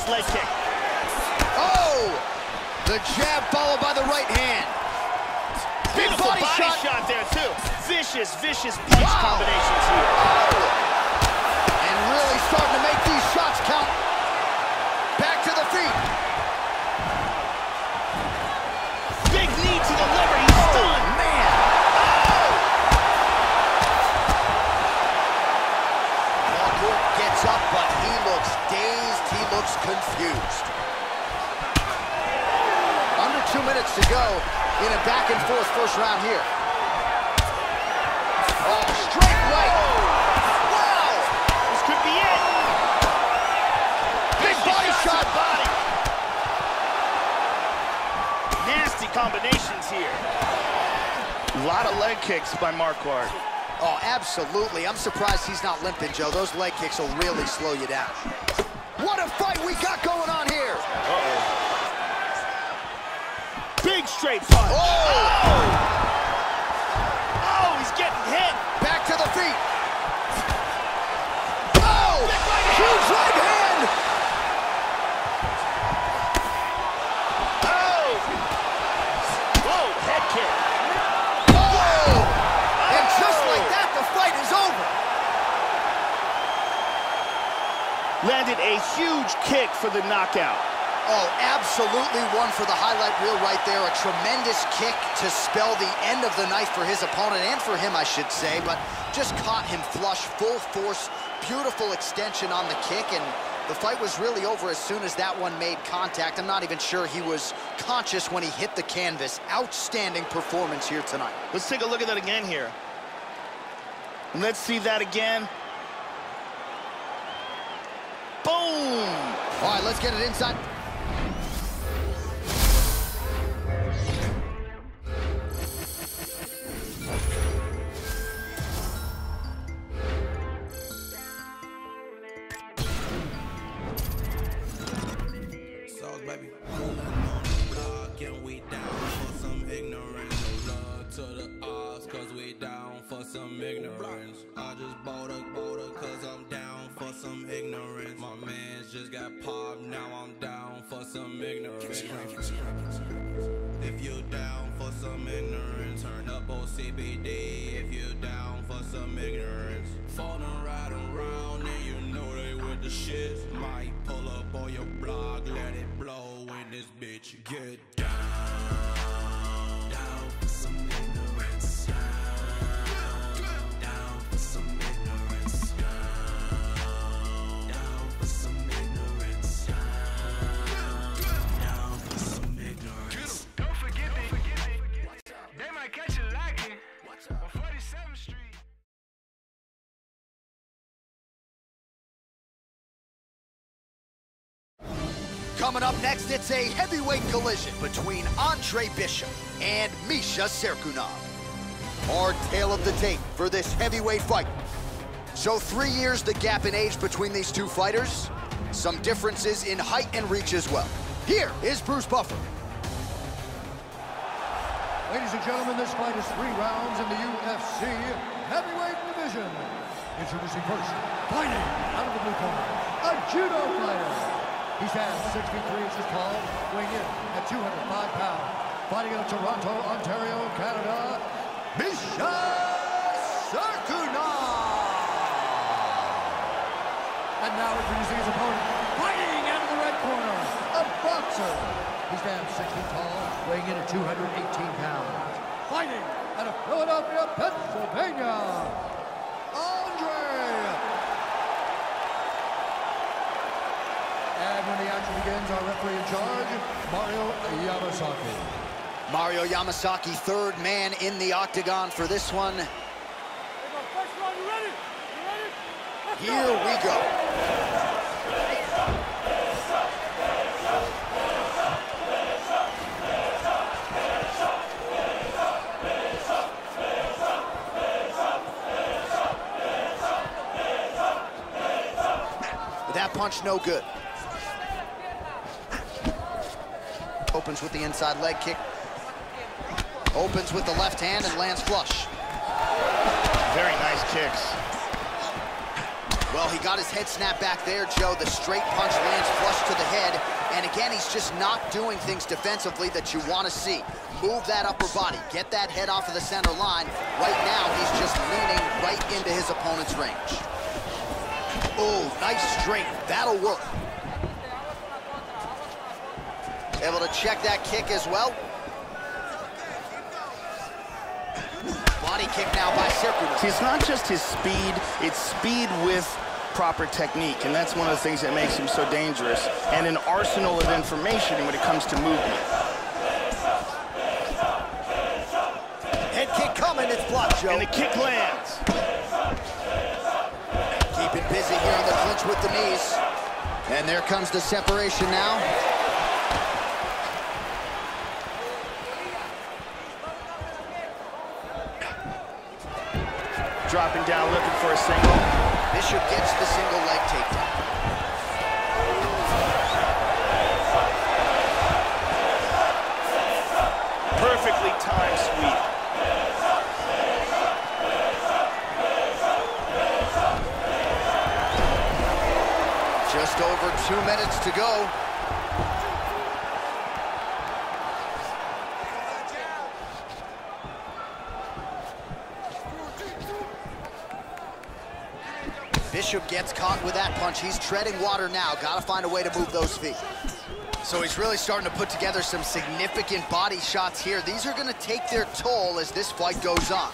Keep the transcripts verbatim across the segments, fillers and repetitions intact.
leg kick. Oh! The jab followed by the right hand. Big body, body shot. shot there, too. Vicious, vicious punch wow. combinations here. Oh. And really starting to make these shots count. Back to the feet. Big knee to the liver. He's oh, stunned. Man. Oh. Gets up, but he looks dazed. He looks confused. Under two minutes to go in a back-and-forth first round here. Oh, straight right. Wow! This could be it. Big body shot. Body. Nasty combinations here. A lot of leg kicks by Marquardt. Oh, absolutely. I'm surprised he's not limping, Joe. Those leg kicks will really slow you down. What a fight we got going on here. Uh-oh. Big straight punch. Oh. oh! Oh, he's getting hit. Back to the feet. Oh! Right huge right hand. Oh! Whoa, head kick. Oh! And just like that, the fight is over. Landed a huge kick for the knockout. Oh, absolutely one for the highlight reel right there. A tremendous kick to spell the end of the night for his opponent, and for him, I should say, but just caught him flush, full force, beautiful extension on the kick, and the fight was really over as soon as that one made contact. I'm not even sure he was conscious when he hit the canvas. Outstanding performance here tonight. Let's take a look at that again here. And let's see that again. Boom! All right, let's get it inside. Baby, and we down for some ignorance. No love to the odds, cause we down for some ignorance. I just bought a boater cause I'm down for some ignorance. My man's just got popped, now I'm down for some ignorance. If you down for some ignorance, turn up on C B D. If you down for some ignorance, falling right around and you know they with the shit. Might pull up on your blog, let it blow in this bitch. Get down, down for some ignorance. Down, down for some ignorance. Down, down for some ignorance. Down, down for some ignorance. Don't forget me. They might catch you lacking on forty-seventh Street. Coming up next, it's a heavyweight collision between Andre Bishop and Misha Cirkunov. Our tale of the tape for this heavyweight fight. So three years the gap in age between these two fighters. Some differences in height and reach as well. Here is Bruce Buffer. Ladies and gentlemen, this fight is three rounds in the U F C heavyweight division. Introducing first, fighting out of the blue corner, a judo fighter. He stands six feet three inches tall, weighing in at two hundred five pounds. Fighting out of Toronto, Ontario, Canada, Misha Cirkunov. And now introducing his opponent, fighting out of the red corner, a boxer. He stands six feet tall, weighing in at two hundred eighteen pounds. Fighting out of Philadelphia, Pennsylvania, Andre. And when the action begins, our referee in charge, Mario Yamasaki. Mario Yamasaki, third man in the octagon for this one. Here we go. But that punch no good. Opens with the inside leg kick. Opens with the left hand and lands flush. Very nice kicks. Well, he got his head snapped back there, Joe. The straight punch lands flush to the head. And again, he's just not doing things defensively that you want to see. Move that upper body. Get that head off of the center line. Right now, he's just leaning right into his opponent's range. Oh, nice straight. That'll work. Able to check that kick as well. Body kick now by Circular. See, it's not just his speed, it's speed with proper technique, and that's one of the things that makes him so dangerous, and an arsenal of information when it comes to movement. Head kick coming, it's blocked, Joe. And the kick lands. Keeping busy here in the clinch with the knees. And there comes the separation now. Dropping down, looking for a single. Bishop gets the single leg takedown. Perfectly timed sweep. Just over two minutes to go. Bishop gets caught with that punch. He's treading water now. Got to find a way to move those feet. So he's really starting to put together some significant body shots here. These are going to take their toll as this fight goes on.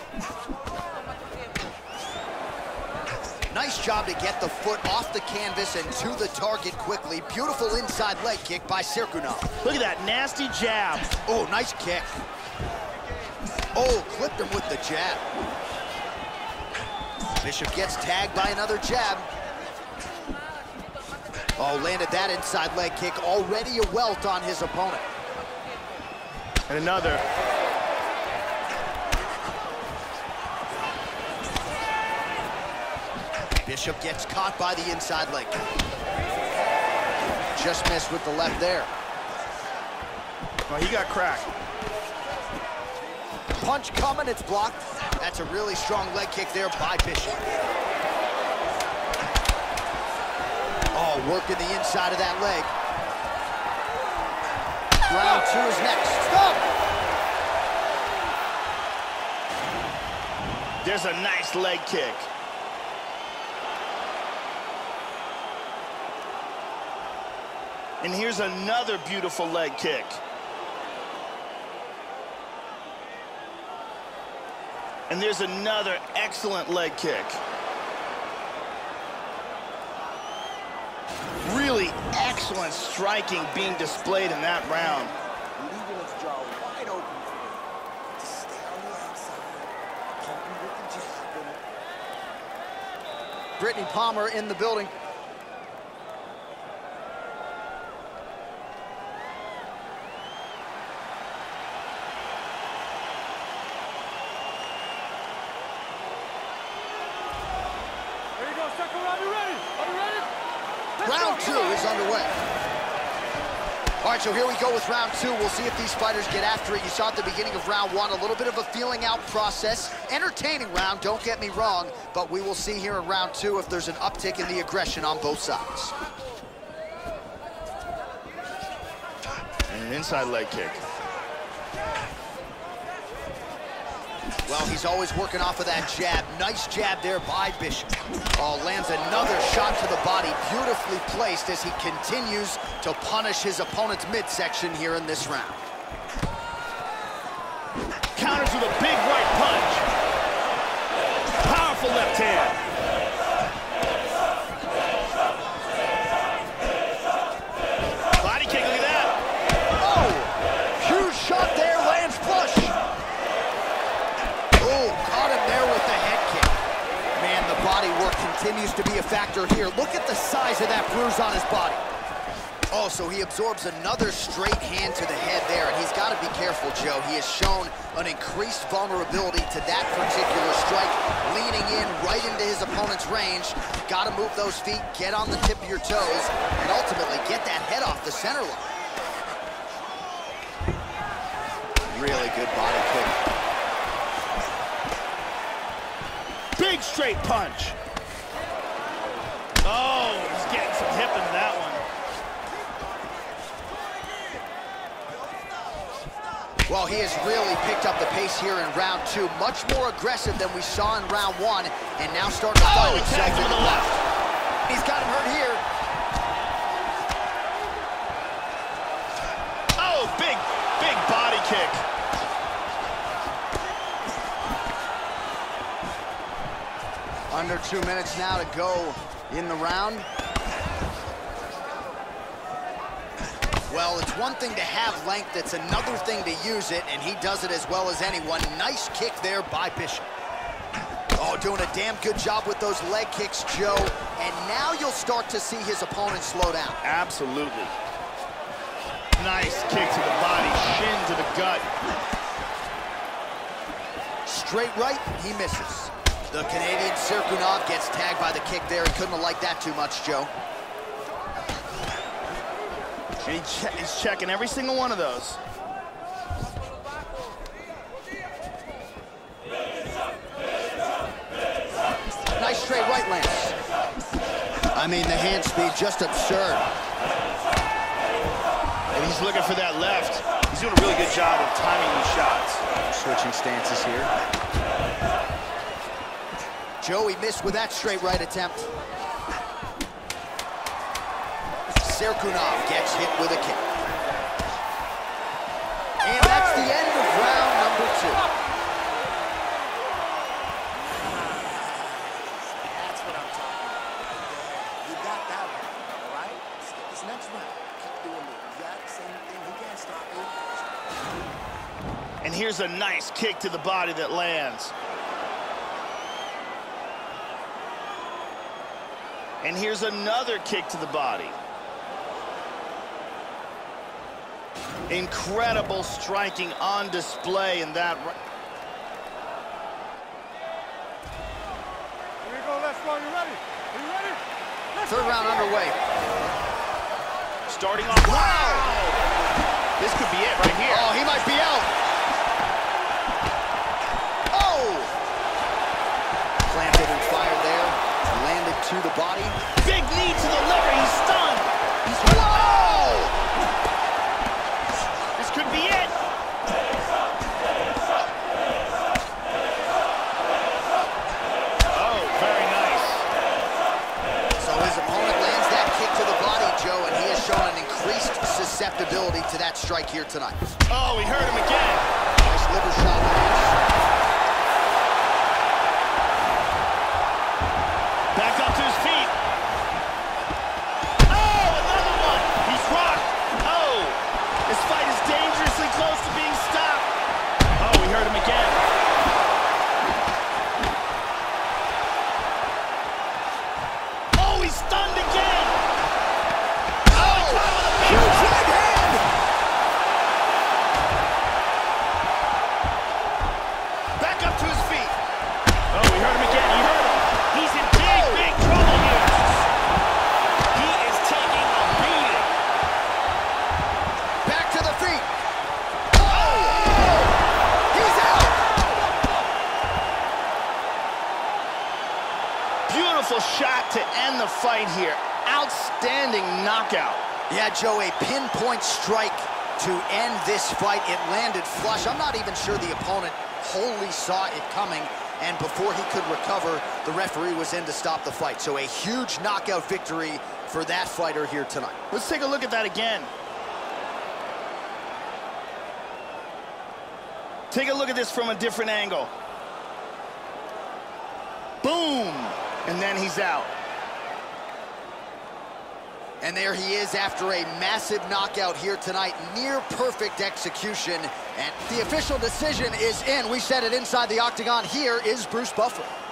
Nice job to get the foot off the canvas and to the target quickly. Beautiful inside leg kick by Cirkunov. Look at that nasty jab. Oh, nice kick. Oh, clipped him with the jab. Bishop gets tagged by another jab. Oh, landed that inside leg kick. Already a welt on his opponent. And another. Bishop gets caught by the inside leg. Just missed with the left there. Oh, he got cracked. Punch coming, it's blocked. That's a really strong leg kick there by Bishop. Oh, working the inside of that leg. Round two is next. Stop! There's a nice leg kick. And here's another beautiful leg kick. And there's another excellent leg kick. Really excellent striking being displayed in that round. Leaving his jaw wide open for him to stay on the outside, pumping with the jab. Brittany Palmer in the building. Round two is underway. All right, so here we go with round two. We'll see if these fighters get after it. You saw at the beginning of round one, a little bit of a feeling out process. Entertaining round, don't get me wrong, but we will see here in round two if there's an uptick in the aggression on both sides. And an inside leg kick. Well, he's always working off of that jab. Nice jab there by Bishop. Oh, lands another shot to the body, beautifully placed as he continues to punish his opponent's midsection here in this round. Counters with a big right punch. Powerful left hand. Body kick, look at that. Oh, huge shot there, lands flush. Oh, caught him there with the head kick. Man, the body work continues to be a factor here. Look at the size of that bruise on his body. Oh, so he absorbs another straight hand to the head there, and he's got to be careful, Joe. He has shown an increased vulnerability to that particular strike, leaning in right into his opponent's range. Got to move those feet, get on the tip of your toes, and ultimately get that head off the center line. Really good body kick. Big straight punch. Oh, he's getting some hip into that one. Well, he has really picked up the pace here in round two. Much more aggressive than we saw in round one, and now starting to find oh, himself to in the left. He's got him hurt here. Oh, big, big body kick. Under two minutes now to go in the round. Well, it's one thing to have length, it's another thing to use it, and he does it as well as anyone. Nice kick there by Bishop. Oh, doing a damn good job with those leg kicks, Joe. And now you'll start to see his opponent slow down. Absolutely. Nice kick to the body, shin to the gut. Straight right, he misses. The Canadian Cirkunov gets tagged by the kick there. He couldn't have liked that too much, Joe. And he che he's checking every single one of those. Nice straight right, Lance. I mean, the hand speed, just absurd. And he's looking for that left. He's doing a really good job of timing these shots. Switching stances here. Joey missed with that straight right attempt. Cirkunov gets hit with a kick. And that's the end of round number two. That's what I'm talking about. You got that one, all right? Skip this next round. Keep doing the exact same thing. He can't stop you. And here's a nice kick to the body that lands. And here's another kick to the body. Incredible striking on display in that. Here we go, let's go. You ready? Are you ready? Let's Third go. round underway. Starting off. Wow! This could be it right here. Oh, he might be out. Oh! Planted and fired there. Landed to the body. Big knee to the liver. He's stunned. He's Whoa! This could be it. Oh, very nice. So his opponent lands that kick to the body, Joe, and he has shown an increased susceptibility to that strike here tonight. Oh, he hurt him again. Nice liver shot lands. Back up to his feet. Oh, another one. He's rocked. Oh, this fight is dangerously close to being stopped. Oh, we hurt him again. Oh, he's stunned again. Oh, he caught him with a big Huge right hand! Back up to his feet. Oh, we hurt him again. He hurt him. He's in big, big trouble here. He is taking a beating. Back to the feet. Oh! He's out! Beautiful shot to end the fight here. Outstanding knockout. Yeah, Joe, a pinpoint strike to end this fight. It landed flush. I'm not even sure the opponent wholly saw it coming, and before he could recover, the referee was in to stop the fight. So a huge knockout victory for that fighter here tonight. Let's take a look at that again. Take a look at this from a different angle. Boom! And then he's out. And there he is after a massive knockout here tonight. Near perfect execution. And the official decision is in. We said it inside the octagon. Here is Bruce Buffer.